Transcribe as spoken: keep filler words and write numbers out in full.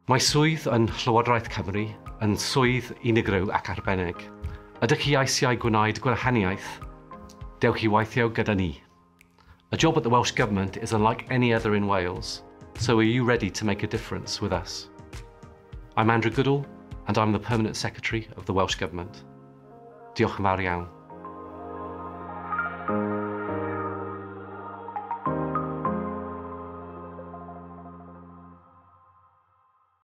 Mae swydd yn Llywodraeth Cymru yn swydd unigryw ac arbennig. Ydych chi eisiau gwneud gwahaniaeth? Dewch i weithio gyda ni. A job at the Welsh Government is unlike any other in Wales, so are you ready to make a difference with us? I'm Andrew Goodall, and I'm the Permanent Secretary of the Welsh Government. Diolch yn fawr iawn.